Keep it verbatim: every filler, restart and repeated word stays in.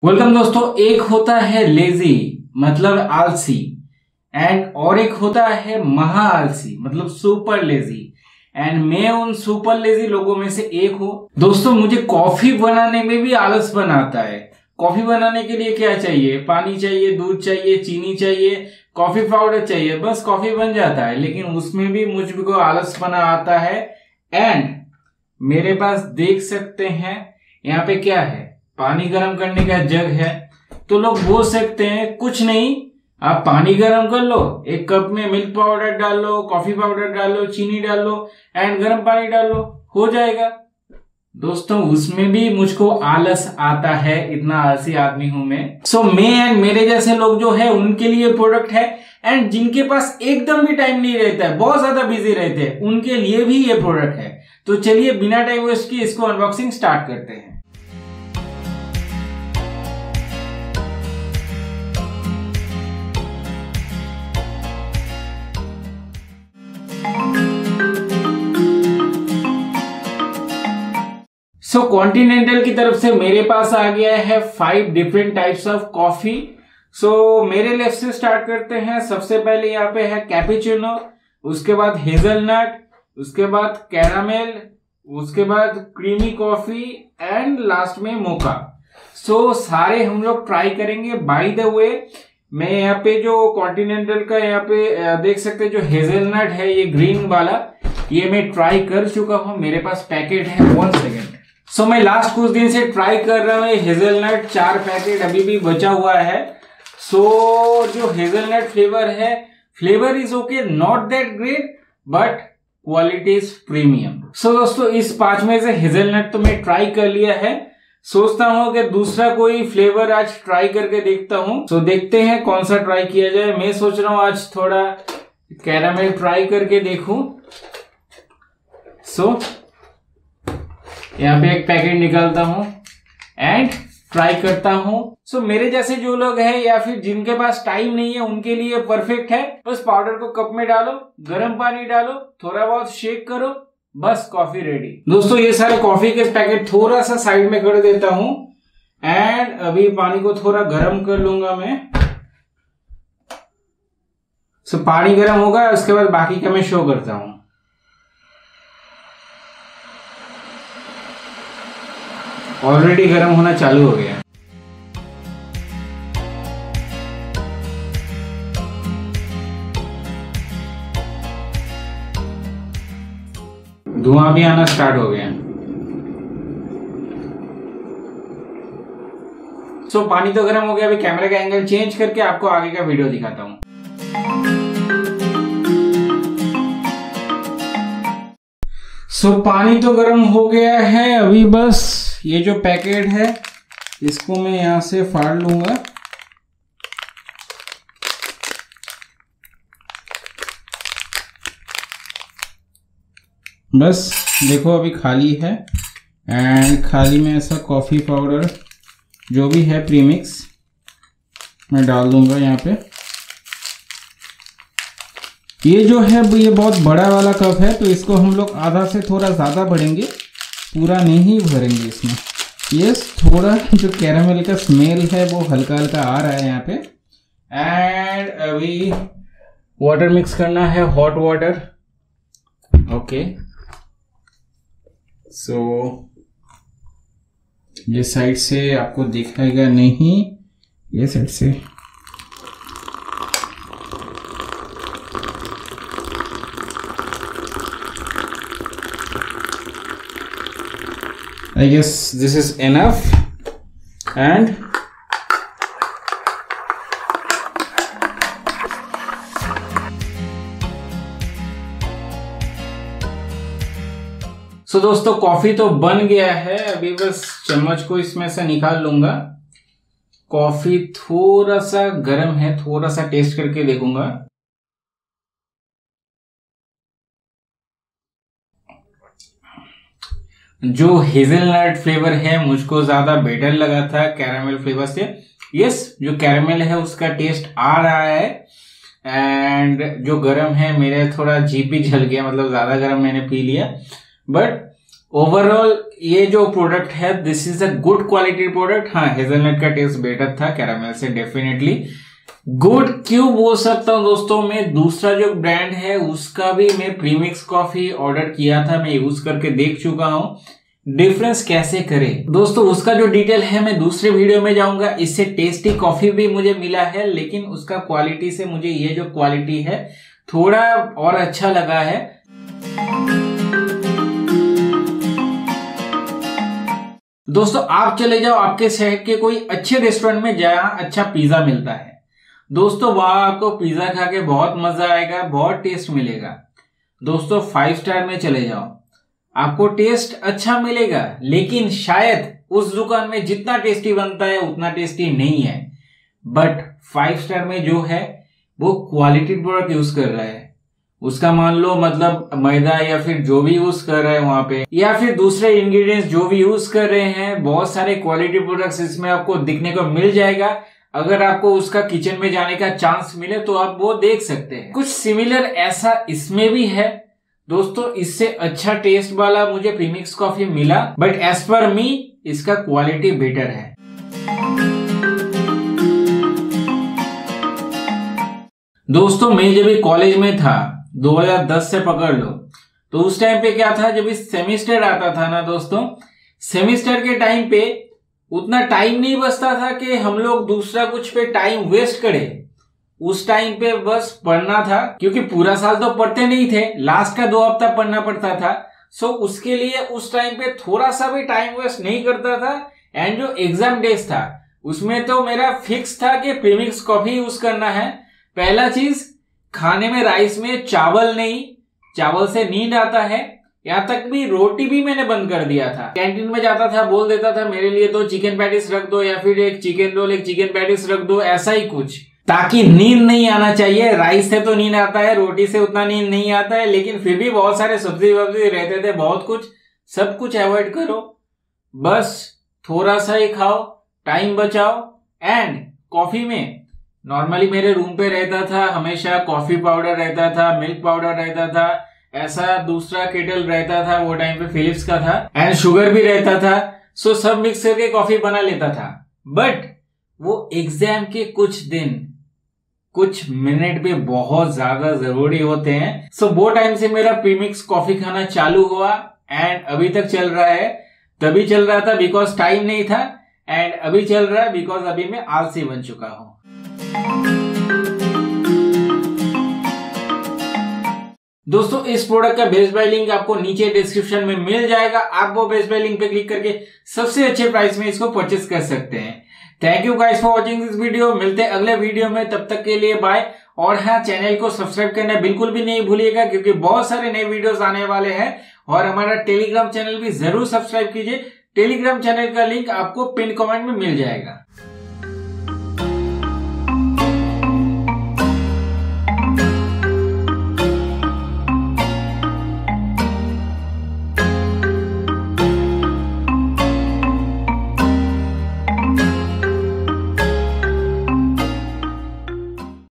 Welcome दोस्तों। एक होता है लेजी मतलब आलसी एंड और एक होता है महा आलसी मतलब सुपर लेजी एंड मैं उन सुपर लेजी लोगों में से एक हूँ। दोस्तों मुझे कॉफी बनाने में भी आलस बनाता है। कॉफी बनाने के लिए क्या चाहिए? पानी चाहिए, दूध चाहिए, चीनी चाहिए, कॉफी पाउडर चाहिए, बस कॉफी बन जाता है। लेकिन उसमें भी मुझको आलस बना आता है। एंड मेरे पास देख सकते हैं यहाँ पे क्या है, पानी गर्म करने का जग है। तो लोग बोल सकते हैं कुछ नहीं, आप पानी गर्म कर लो, एक कप में मिल्क पाउडर डाल लो, कॉफी पाउडर डाल लो, चीनी डाल लो एंड गर्म पानी डाल लो, हो जाएगा। दोस्तों उसमें भी मुझको आलस आता है, इतना आलसी आदमी हूं मैं। सो so, मैं एंड मेरे जैसे लोग जो है उनके लिए प्रोडक्ट है एंड जिनके पास एकदम भी टाइम नहीं रहता है, बहुत ज्यादा बिजी रहते हैं, उनके लिए भी ये प्रोडक्ट है। तो चलिए बिना टाइम वेस्ट किए इसको अनबॉक्सिंग स्टार्ट करते हैं। सो so, कॉन्टिनेंटल की तरफ से मेरे पास आ गया है five different types of coffee. So मेरे लेफ्ट से स्टार्ट करते हैं। सबसे पहले यहाँ पे है कैपुचिनो, उसके बाद हेजलनट, उसके बाद कैरामेल, उसके बाद क्रीमी कॉफी एंड लास्ट में मोका। सो so, सारे हम लोग ट्राई करेंगे। बाय द वे मैं यहाँ पे जो कॉन्टिनेंटल का यहाँ पे देख सकते हैं, जो हेजलनट है ये ग्रीन वाला, ये मैं ट्राई कर चुका हूँ, मेरे पास पैकेट है। One second. सो so, मैं लास्ट कुछ दिन से ट्राई कर रहा हूँ हेजलनट, चार पैकेट अभी भी बचा हुआ है। सो so, जो हेजलनट फ्लेवर है, flavour is okay, not that great but quality is premium. So दोस्तों इस पांच में से हेजलनट तो मैं ट्राई कर लिया है। सोचता हूँ कि दूसरा कोई फ्लेवर आज ट्राई करके देखता हूँ। सो so, देखते हैं कौन सा ट्राई किया जाए। मैं सोच रहा हूँ आज थोड़ा कैरामेल ट्राई करके देखूं। सो so, यहाँ पे एक पैकेट निकालता हूँ एंड ट्राई करता हूँ। सो so, मेरे जैसे जो लोग हैं या फिर जिनके पास टाइम नहीं है उनके लिए परफेक्ट है। बस पाउडर को कप में डालो, गर्म पानी डालो, थोड़ा बहुत शेक करो, बस कॉफी रेडी। दोस्तों ये सारे कॉफी के पैकेट थोड़ा सा साइड में कर देता हूँ एंड अभी पानी को थोड़ा गर्म कर लूंगा मैं। सो so, पानी गर्म होगा, उसके बाद बाकी का मैं शो करता हूँ। ऑलरेडी गर्म होना चालू हो गया। धुआं भी आना स्टार्ट हो गया। सो so, पानी तो गर्म हो गया। अभी कैमरे का एंगल चेंज करके आपको आगे का वीडियो दिखाता हूं। सो so, पानी तो गर्म हो गया है। अभी बस ये जो पैकेट है इसको मैं यहां से फाड़ लूंगा। बस देखो अभी खाली है एंड खाली में ऐसा कॉफी पाउडर जो भी है प्रीमिक्स मैं डाल दूंगा यहाँ पे। ये जो है ये बहुत बड़ा वाला कप है तो इसको हम लोग आधा से थोड़ा ज़्यादा भरेंगे, पूरा नहीं भरेंगे इसमें। यस, थोड़ा जो कैरामेल का स्मेल है वो हल्का हल्का आ रहा है यहाँ पे। एंड अभी वाटर मिक्स करना है, हॉट वाटर। ओके सो ये साइड से आपको दिखाएगा नहीं, ये साइड से। I guess this is enough and so so, दोस्तों कॉफी तो बन गया है। अभी बस चम्मच को इसमें से निकाल लूंगा। कॉफी थोड़ा सा गर्म है, थोड़ा सा टेस्ट करके देखूंगा। जो हेजलनट फ्लेवर है मुझको ज्यादा बेटर लगा था कैरामेल फ्लेवर से। यस, जो कैरामेल है उसका टेस्ट आ रहा है एंड जो गरम है मेरे थोड़ा जीभ भी जल गया, मतलब ज्यादा गरम मैंने पी लिया। बट ओवरऑल ये जो प्रोडक्ट है this is a good quality product. हाँ, हेजलनट का टेस्ट बेटर था कैरामेल से, डेफिनेटली गुड। क्यों बोल सकता हूँ दोस्तों, मैं दूसरा जो ब्रांड है उसका भी मैं प्रीमिक्स कॉफी ऑर्डर किया था, मैं यूज करके देख चुका हूँ डिफरेंस कैसे करें। दोस्तों उसका जो डिटेल है मैं दूसरे वीडियो में जाऊंगा। इससे टेस्टी कॉफी भी मुझे मिला है, लेकिन उसका क्वालिटी से मुझे ये जो क्वालिटी है थोड़ा और अच्छा लगा है। दोस्तों आप चले जाओ आपके शहर के कोई अच्छे रेस्टोरेंट में जहां अच्छा पिज्जा मिलता है, दोस्तों वहां आपको पिज्जा खा के बहुत मजा आएगा, बहुत टेस्ट मिलेगा। दोस्तों फाइव स्टार में चले जाओ, आपको टेस्ट अच्छा मिलेगा, लेकिन शायद उस दुकान में जितना टेस्टी बनता है उतना टेस्टी नहीं है। बट फाइव स्टार में जो है वो क्वालिटी प्रोडक्ट यूज कर रहा है, उसका मान लो मतलब मैदा या फिर जो भी यूज कर रहे हैं वहां पे, या फिर दूसरे इंग्रेडिएंट्स जो भी यूज कर रहे हैं, बहुत सारे क्वालिटी प्रोडक्ट्स इसमें आपको दिखने को मिल जाएगा। अगर आपको उसका किचन में जाने का चांस मिले तो आप वो देख सकते हैं। कुछ सिमिलर ऐसा इसमें भी है दोस्तों, इससे अच्छा टेस्ट वाला मुझे प्रीमिक्स कॉफी मिला, बट एज पर मी इसका क्वालिटी बेटर है। दोस्तों मैं जब कॉलेज में था दो हज़ार दस से पकड़ लो, तो उस टाइम पे क्या था, जब इस सेमिस्टर आता था ना दोस्तों, सेमिस्टर के टाइम पे उतना टाइम नहीं बचता था कि हम लोग दूसरा कुछ पे टाइम वेस्ट करें। उस टाइम पे बस पढ़ना था, क्योंकि पूरा साल तो पढ़ते नहीं थे, लास्ट का दो हफ्ता पढ़ना पड़ता था। सो उसके लिए उस टाइम पे थोड़ा सा भी टाइम वेस्ट नहीं करता था। एंड जो एग्जाम डेज था उसमें तो मेरा फिक्स था कि प्रीमिक्स कॉफी यूज करना है। पहला चीज, खाने में राइस में चावल नहीं, चावल से नींद आता है। यहाँ तक भी रोटी भी मैंने बंद कर दिया था। कैंटीन में जाता था, बोल देता था मेरे लिए तो चिकन पैटिस रख दो, या फिर एक चिकन रोल एक चिकन पैटिस रख दो, ऐसा ही कुछ, ताकि नींद नहीं आना चाहिए। राइस से तो नींद आता है, रोटी से उतना नींद नहीं आता है, लेकिन फिर भी बहुत सारे सब्जी वब्जी रहते थे, बहुत कुछ, सब कुछ अवॉइड करो, बस थोड़ा सा ही खाओ, टाइम बचाओ। एंड कॉफी में नॉर्मली मेरे रूम पे रहता था हमेशा कॉफी पाउडर रहता था, मिल्क पाउडर रहता था, ऐसा दूसरा केटल रहता था, वो टाइम पे फिलिप्स का था, एंड शुगर भी रहता था। सो सब मिक्स करके कॉफी बना लेता था। बट वो एग्जाम के कुछ दिन कुछ मिनट भी बहुत ज्यादा जरूरी होते हैं। सो वो टाइम से मेरा प्रीमिक्स कॉफी खाना चालू हुआ, एंड अभी तक चल रहा है। तभी चल रहा था बिकॉज टाइम नहीं था, एंड अभी चल रहा है बिकॉज अभी मैं आलसी बन चुका हूं। दोस्तों इस प्रोडक्ट का बेस्ट बाय लिंक आपको नीचे डिस्क्रिप्शन में मिल जाएगा। आप वो बेस्ट बाय लिंक पे क्लिक करके सबसे अच्छे प्राइस में इसको परचेस कर सकते हैं। Thank you guys for watching this video. मिलते हैं अगले वीडियो में, तब तक के लिए बाय। और हाँ, चैनल को सब्सक्राइब करना बिल्कुल भी नहीं भूलिएगा, क्योंकि बहुत सारे नए वीडियोस आने वाले हैं। और हमारा टेलीग्राम चैनल भी जरूर सब्सक्राइब कीजिए। टेलीग्राम चैनल का लिंक आपको पिन कमेंट में मिल जाएगा।